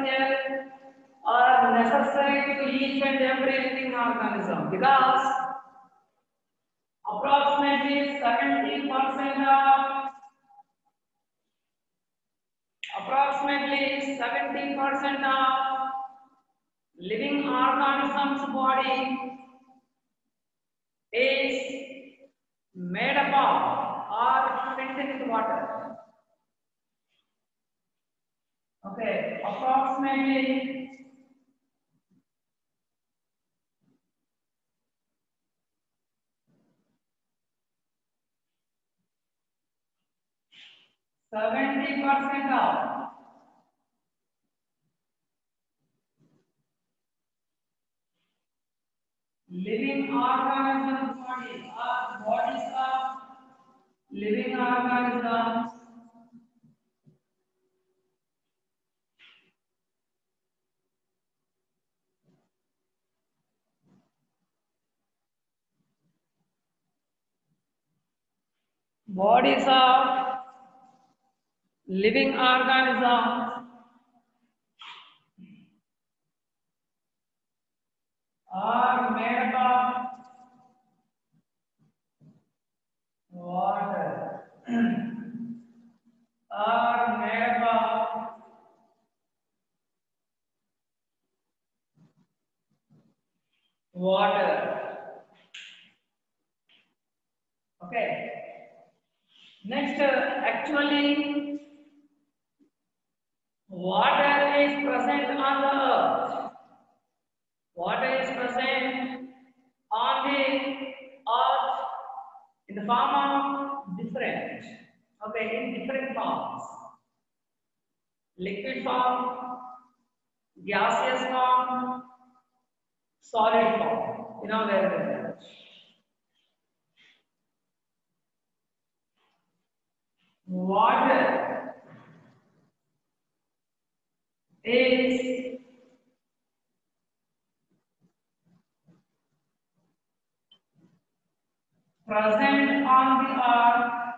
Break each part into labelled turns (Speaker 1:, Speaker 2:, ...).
Speaker 1: here are necessary to each and every living organism because approximately 70% of approximately 70% of living organisms body is made up of or filled with water. Okay, approximately 70% of living organisms body or bodies of living organisms bodies of living organisms are made up of water are made up of water. Okay. Next, actually, water is present on the earth. Water is present on the earth in the form of different, okay, in different forms. Liquid form, gaseous form, solid form. You know very well. Water is present on the earth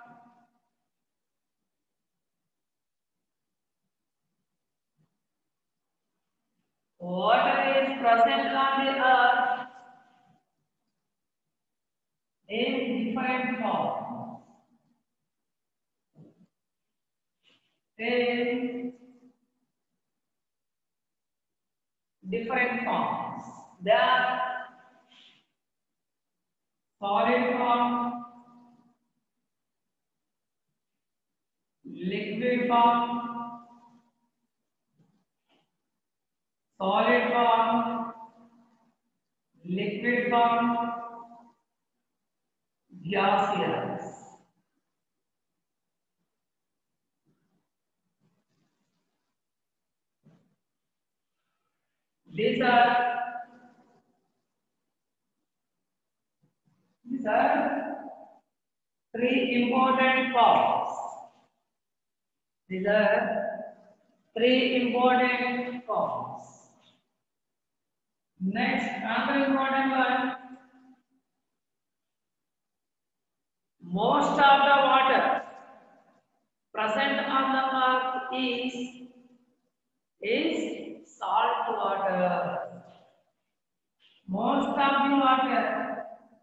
Speaker 1: water is present on the earth in different forms. In different forms. They are solid form, liquid form, solid form, liquid form, gaseous. These are three important forms. These are three important forms. Next, another important one. Most of the water present on the earth is salt water. Most of the water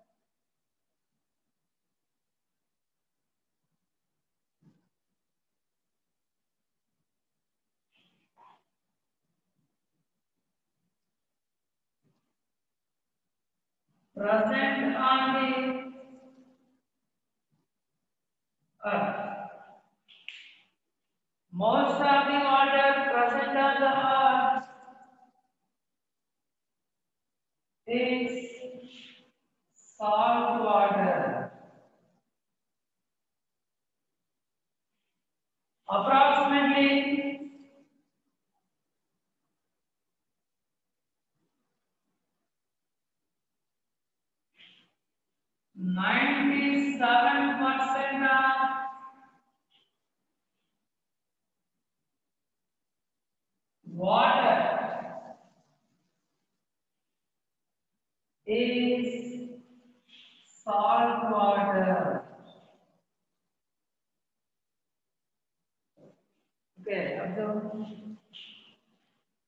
Speaker 1: present on the earth. Most of the water present on the earth is salt water. Approximately 97% of water is salt water. Okay, observe.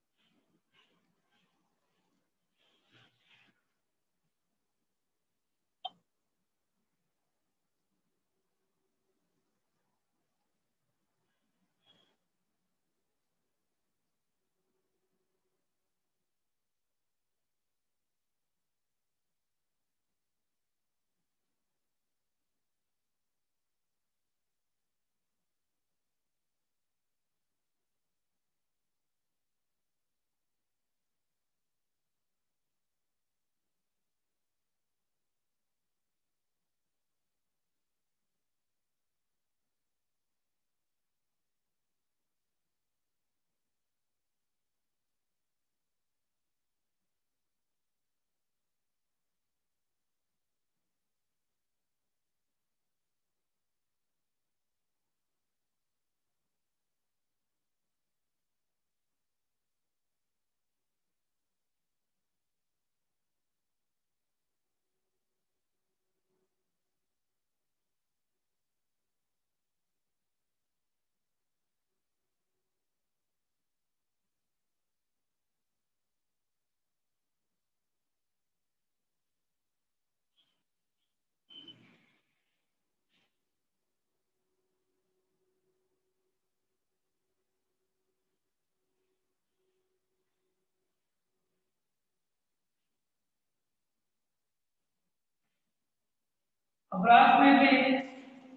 Speaker 1: approximately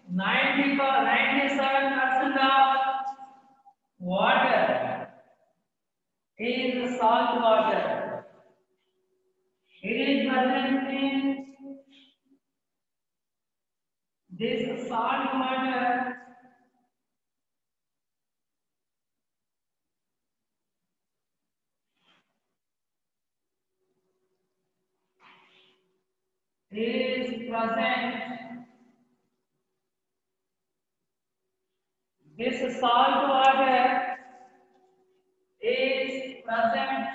Speaker 1: 97% of water is salt water. It is present in this salt water is present. This salt water is present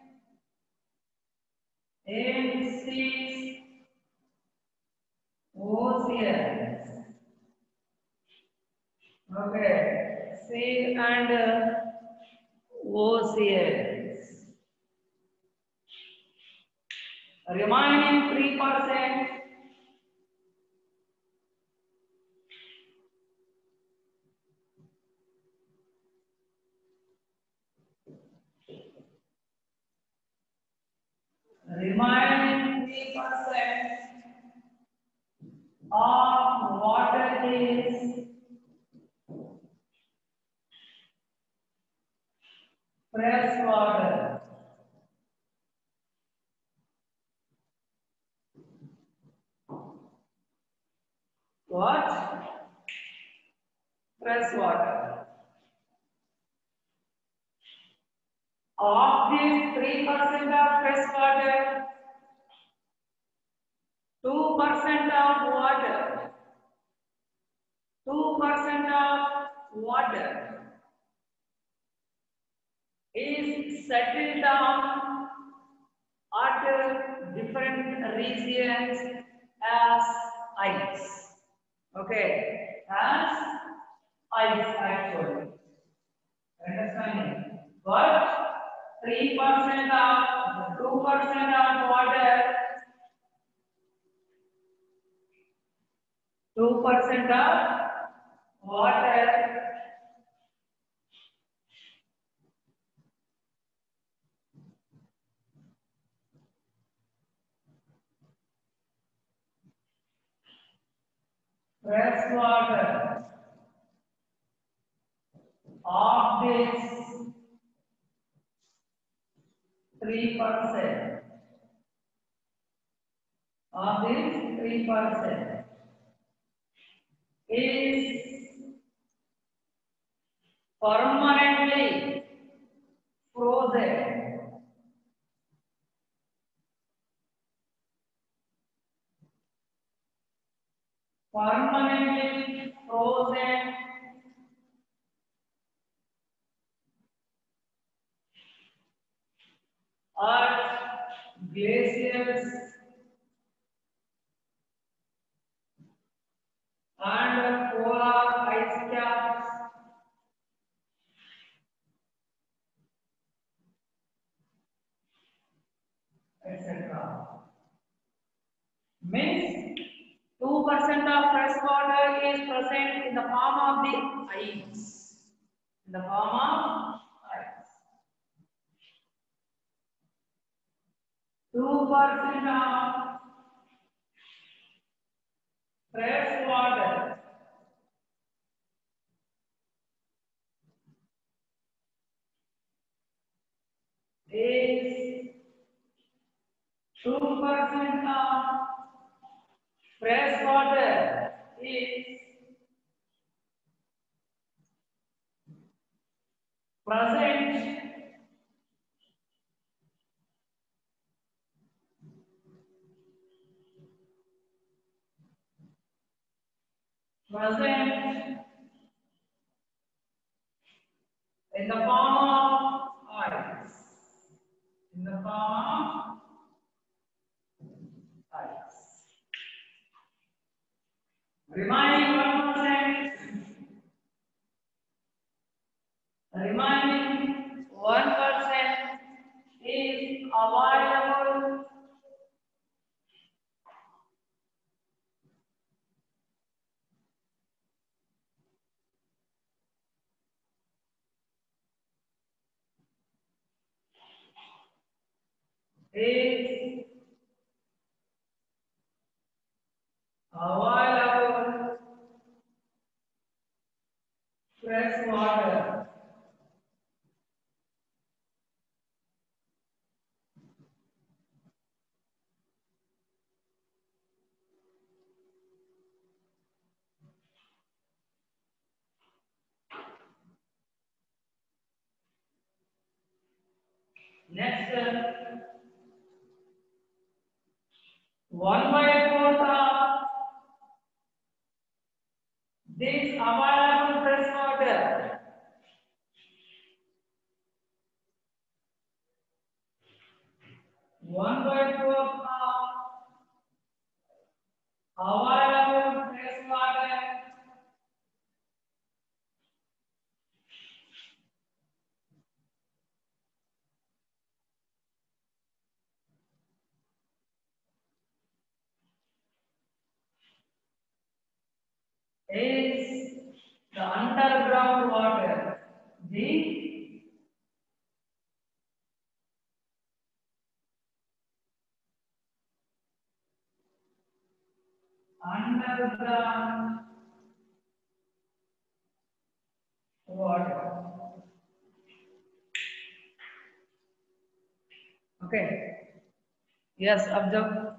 Speaker 1: in six oceans. Okay, sea and oceans. Remaining 3%. Remaining 3% of water is fresh water. What? Fresh water. Of this 3% of fresh water, 2% of water, 2% of water is settled down at different regions as ice. Okay, as ice actually. Understanding? But 3% of 2% of water, 2% of water fresh water of this 3% of this 3% is permanently frozen. Permanently frozen at glaciers and polar ice caps etc. Means 2% of fresh water is present in the form of the ice. In the form of ice. 2% of fresh water is 2% of fresh water is present present in the form of ice. In the form of ice. Remaining 1% is available is Available fresh water. Next, 1 by 4th of this available fresh water. 1 by 4th of available fresh water is the underground water. The underground water. Okay. Yes, observe.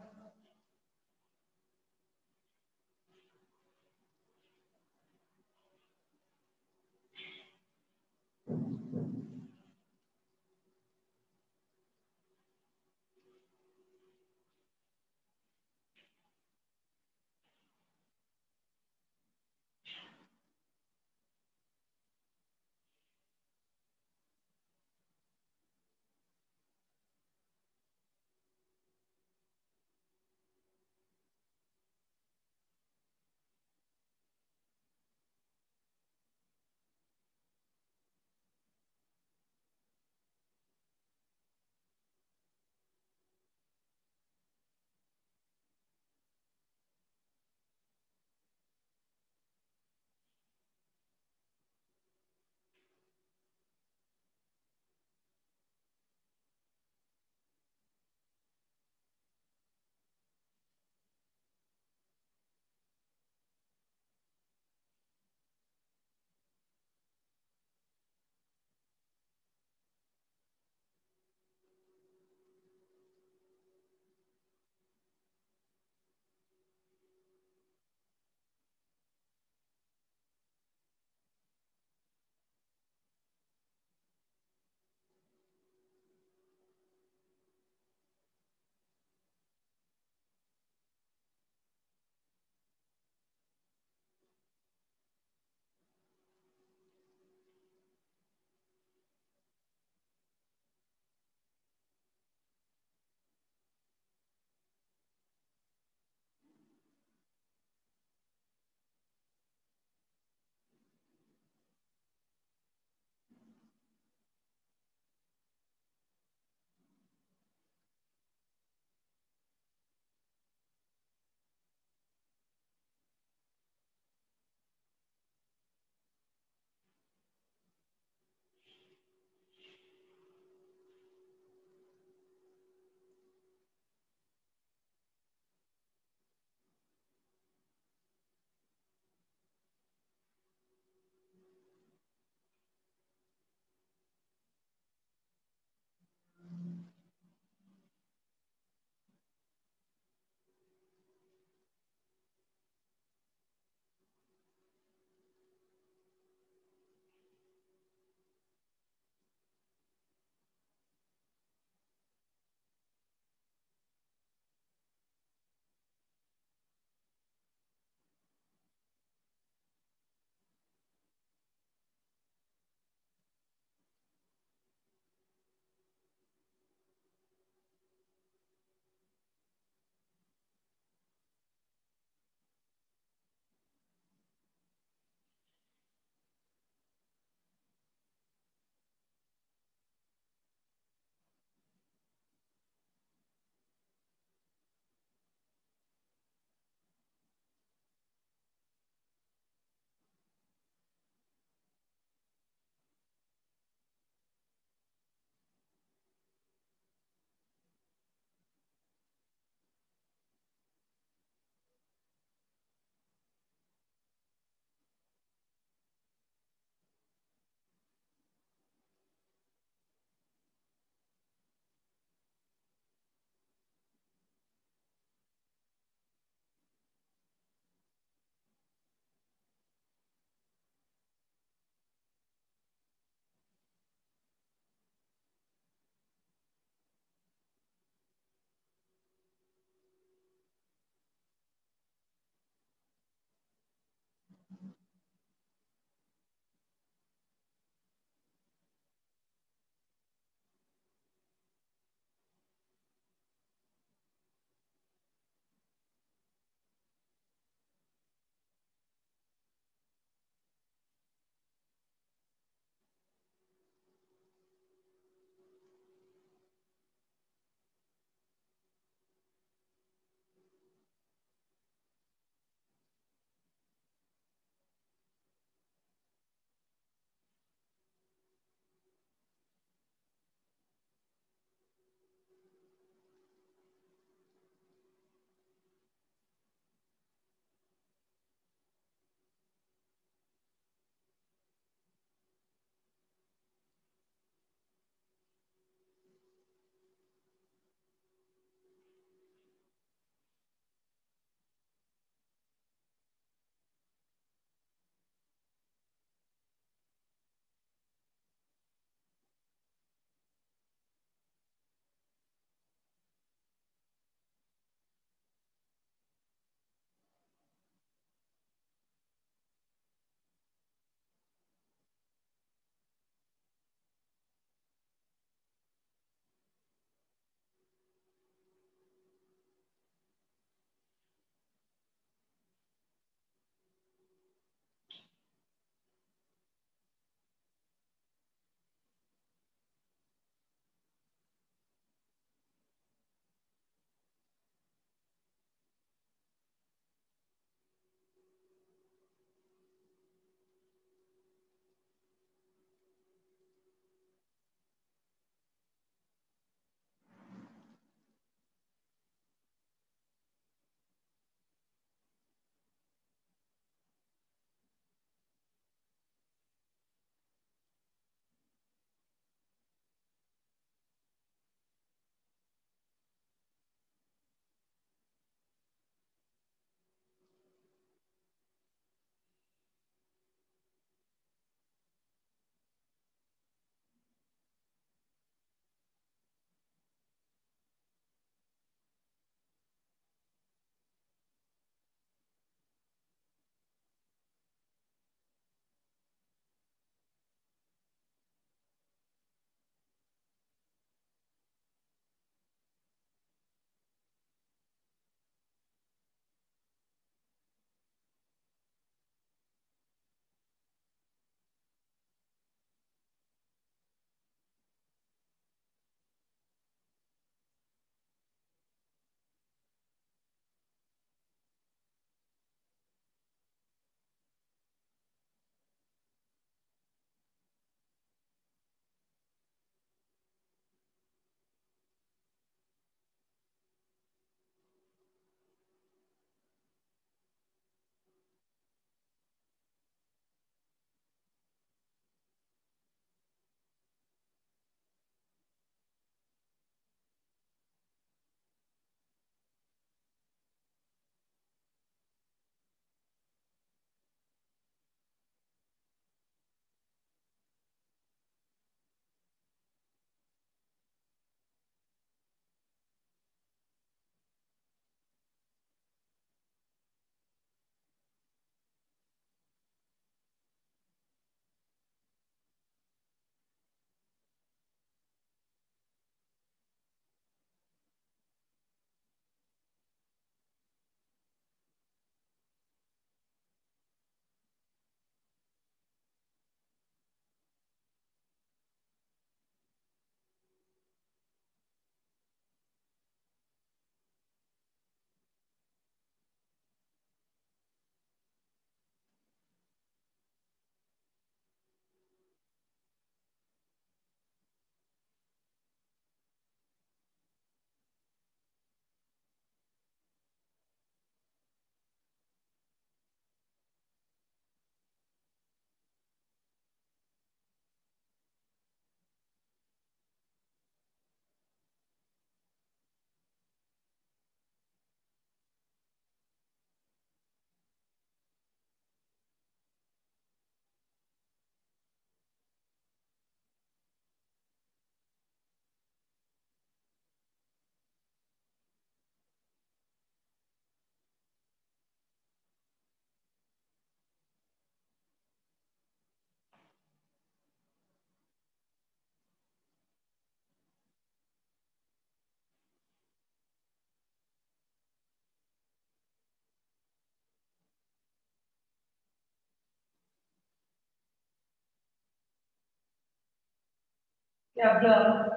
Speaker 1: Observe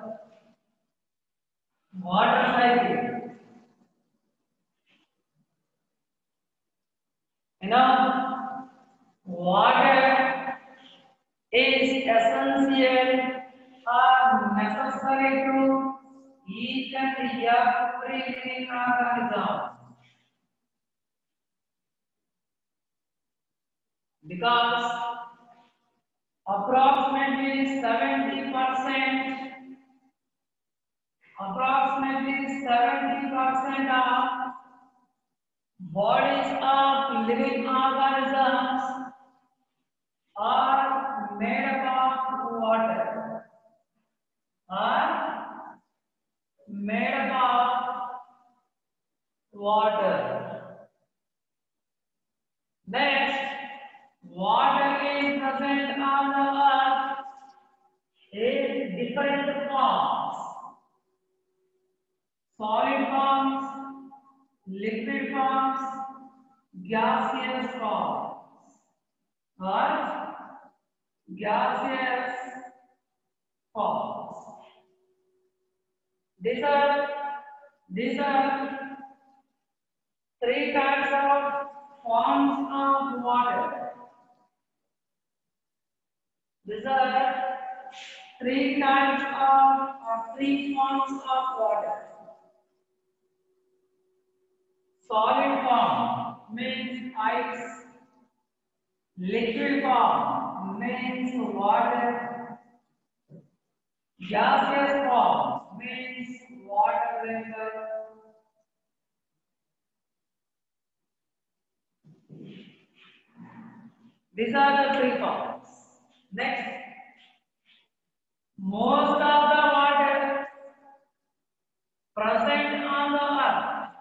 Speaker 1: water cycle. You know, water is essential or necessary to each and every living organism because approximately 70% of bodies of living organisms are made up of water. Are made up of water. Next, water is present on the earth in different forms: solid forms, liquid forms, gaseous forms. What? Gaseous forms. These are three kinds of forms of water. These are three kinds of or three forms of water. Solid form means ice. Liquid form means water. Gaseous form means water vapor. These are the three forms. Next, most of the water present on the earth,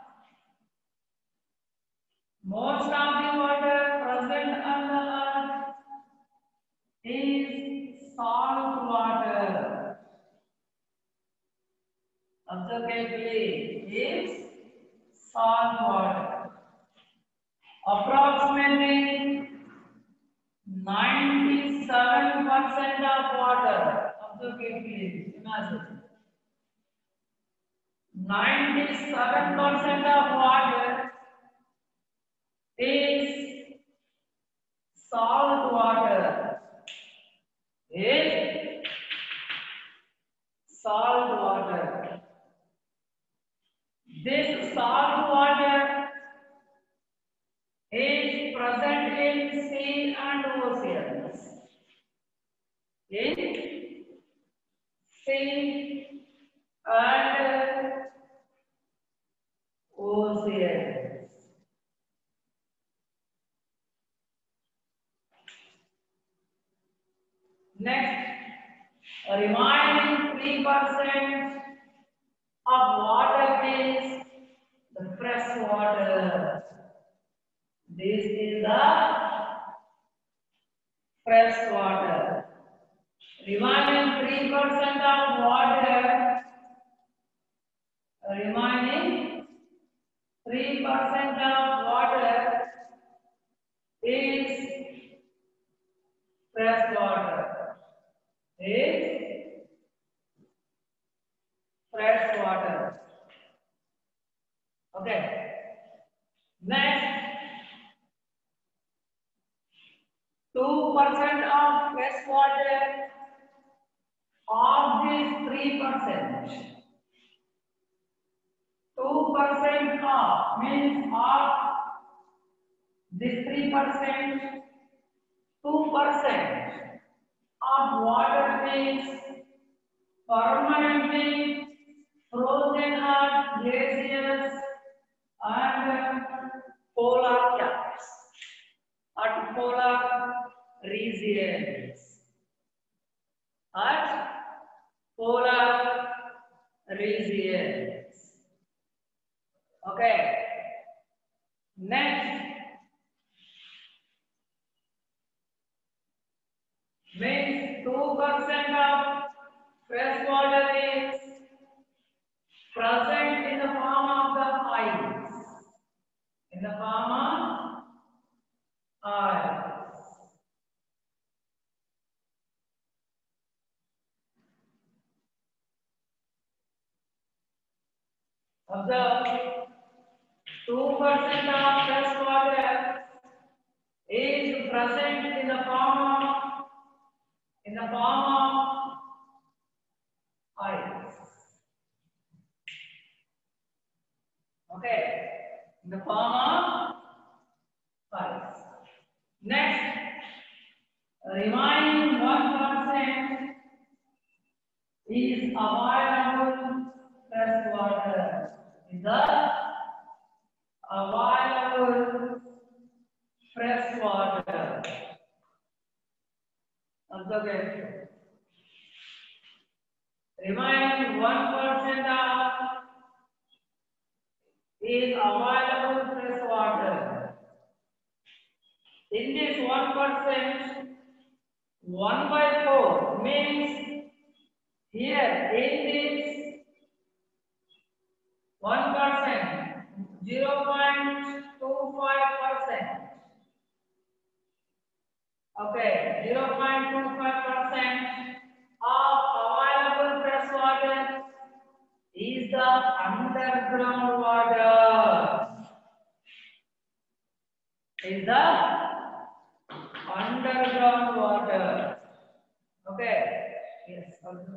Speaker 1: most of the water present on the earth is salt water. Observe carefully, is salt water. Approximately 97% of water. Observe carefully. Imagine. 97% of water is salt water. Is salt water. This salt water is present in sea and oceans. In sea and oceans. Next, remaining 3% of water is the fresh water. This is the fresh water. Remaining 3% of water, remaining 3% of water is fresh water. Is fresh water. Okay. Next, 2% of fresh water of this 3%. 2% of means of this 3%. 2% of water is permanently frozen at glaciers and polar caps at polar regions. At polar regions. Okay. Next, means 2% of fresh water is present in the form of the ice. In the form of ice. Observe, 2% of fresh water is present in the form of ice. Okay, in the form of ice. Next, remaining 1% is available fresh water. Is the available fresh water. Observe it. Remaining 1% of is available fresh water. In this 1%, 1 by 4 means here in this 1%, 0.25%. Okay, 0.25% of available fresh water is the underground water. Is the underground water. Okay. Yes.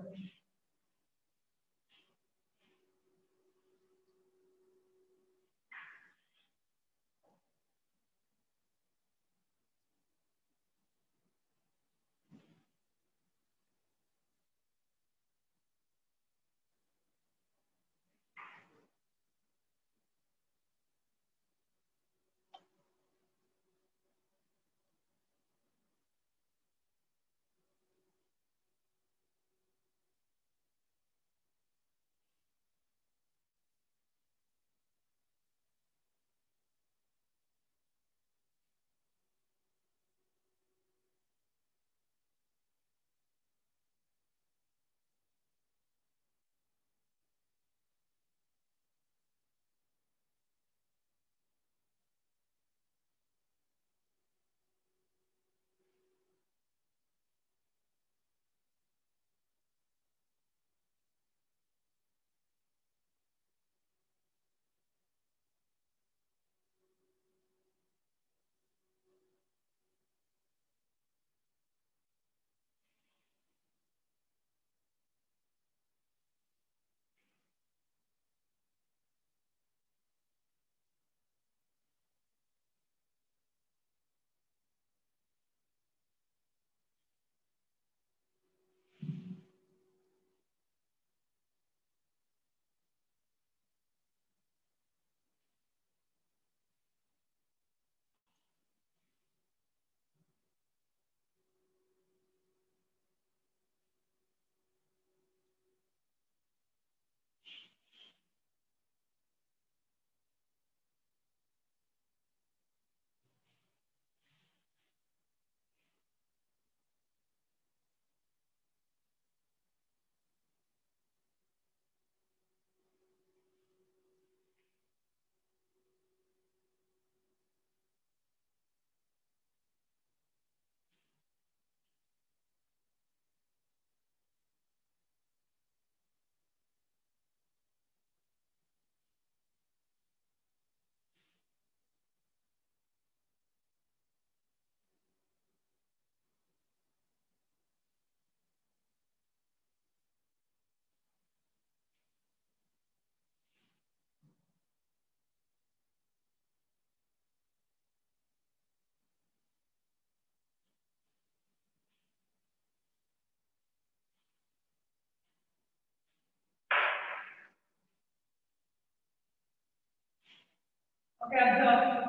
Speaker 1: Okay, observe.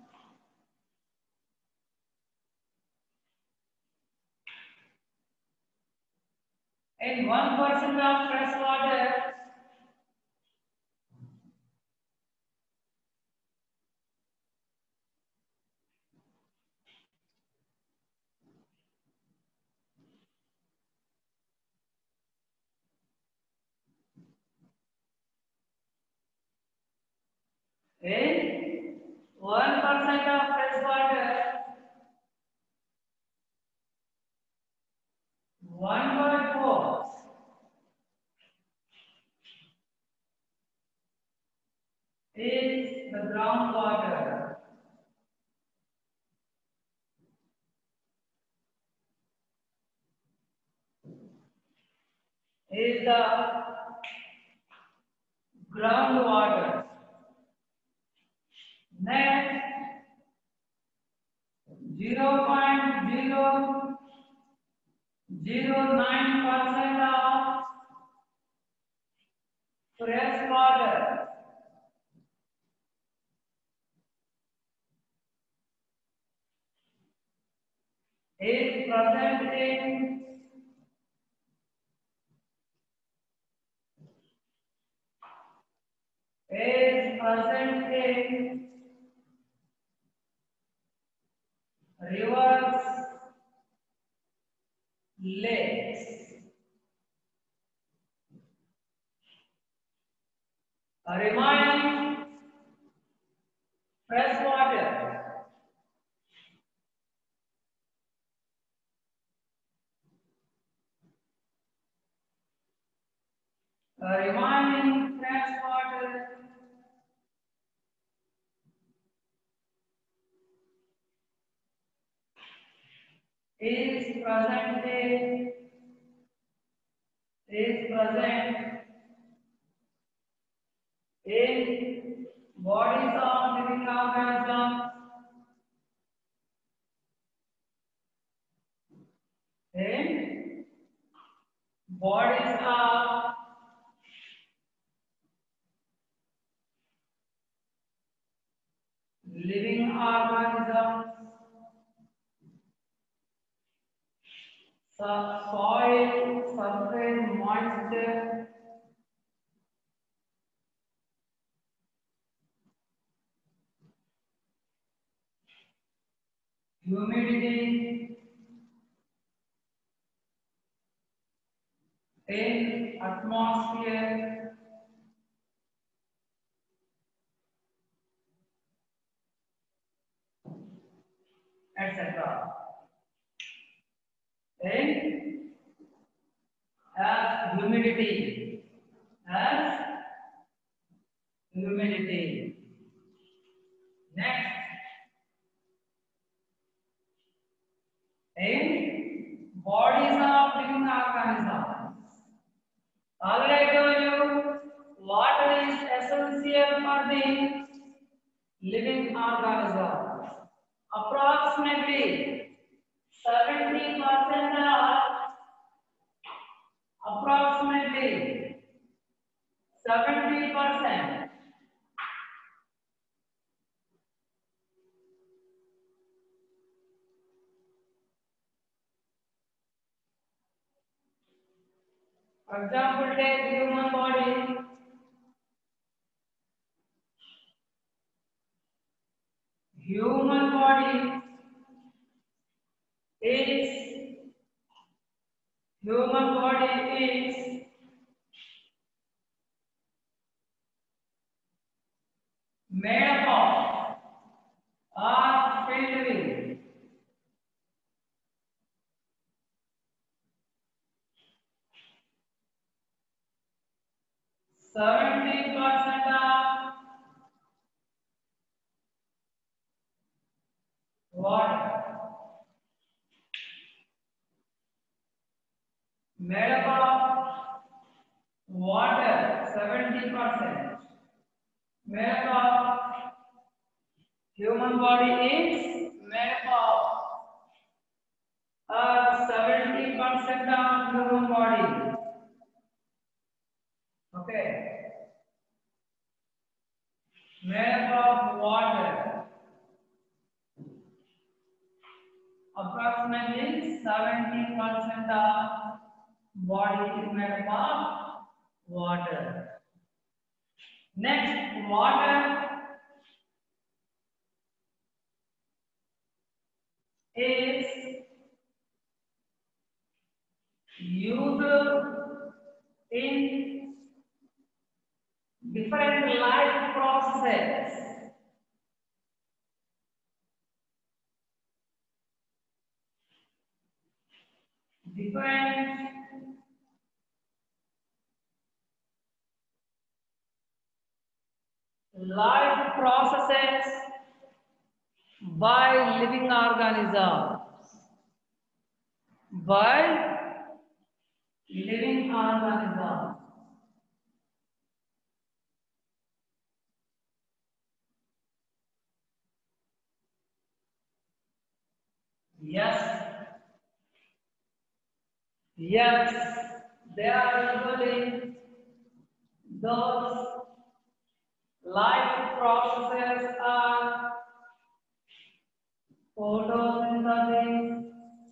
Speaker 1: In 1% of fresh water, in 1% of fresh water, 1 by 4 the groundwater. Is the groundwater. Next, 0.009% of fresh water is present in rivers, lakes. Remaining fresh water remaining fresh water is present in bodies of living organisms, in bodies of living organisms, soil, surface, moisture, humidity, in atmosphere, etc. In as humidity, as humidity. Next, in bodies of living organisms. Already I told you water is essential for the living organisms. Approximately 70% of approximately 70%. For example, take human body. Human body is human body is made up of or filled with 70% of water. Made up of water 70%. Made up of human body is made up of 70% of human body. Okay. Made up of water. Approximately 70% of body is made up of water. Next, water is used in different life processes. Different life processes by living organisms. By living organisms. Yes, yes, they are usually those life processes are photosynthesis,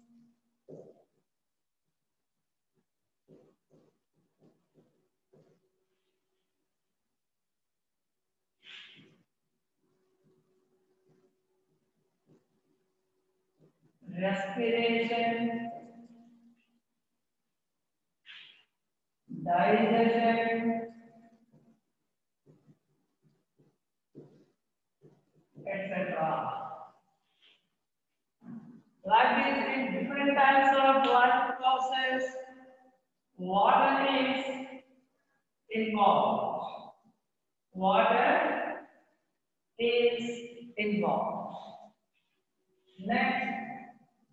Speaker 1: respiration, digestion, etc. Like this, in different types of life process, water is involved. Water is involved. Next,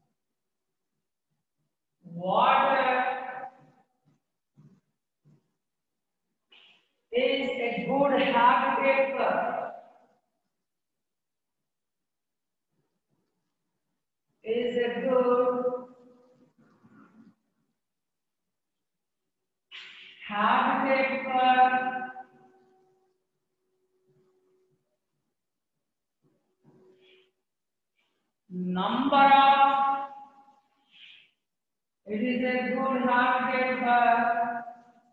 Speaker 1: water is a good habitat, is a good habitat number of, it is a good habitat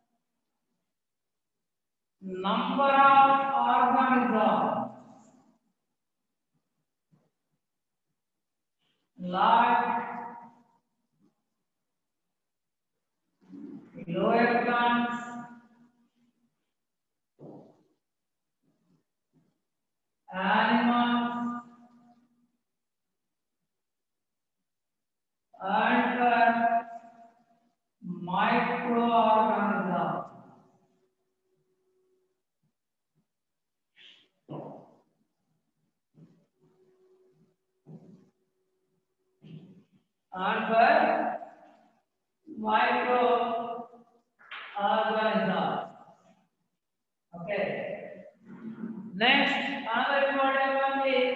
Speaker 1: number of organisms like lower plants, animals, and microorganisms. And microorganisms. Okay. Next, another important one is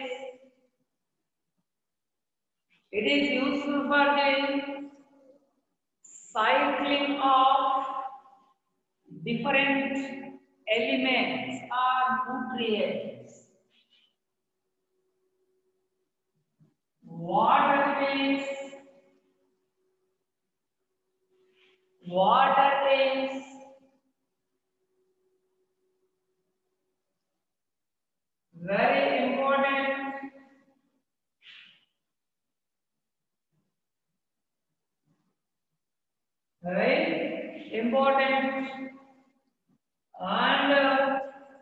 Speaker 1: it is useful for the cycling of different elements or nutrients. Water is very important and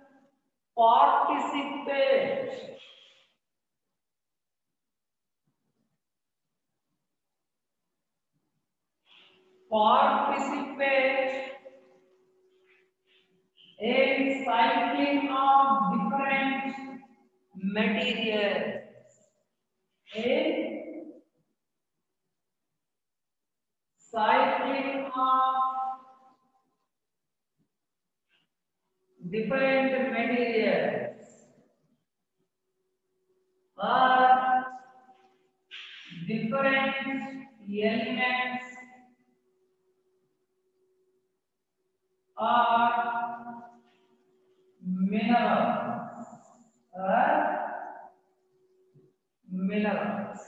Speaker 1: participate participate in cycling of different materials in cycling of different materials or different elements or minerals minerals.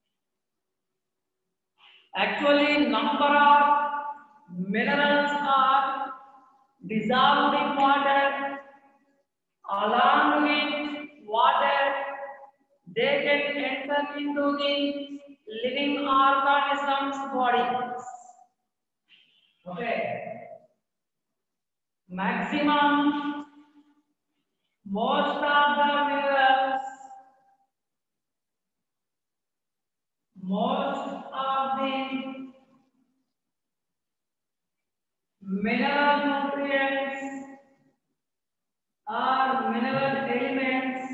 Speaker 1: Actually, number of minerals are dissolved in water. Along with water, they can enter into the living organisms' bodies. Okay. Maximum, most of the minerals, most of the mineral nutrients or mineral elements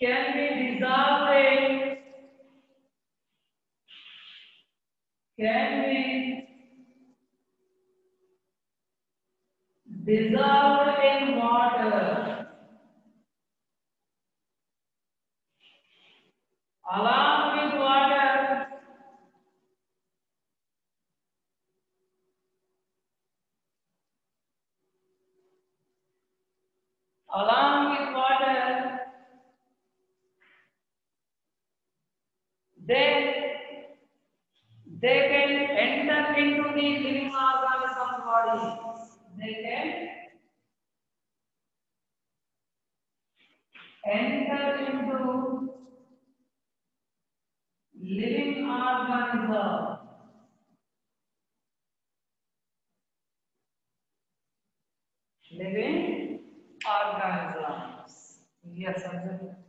Speaker 1: can be dissolved in, can be dissolved in water along with water. Along with water, they can enter into the living organism body. They can enter into living organism. Living organisms. Yes, absolutely.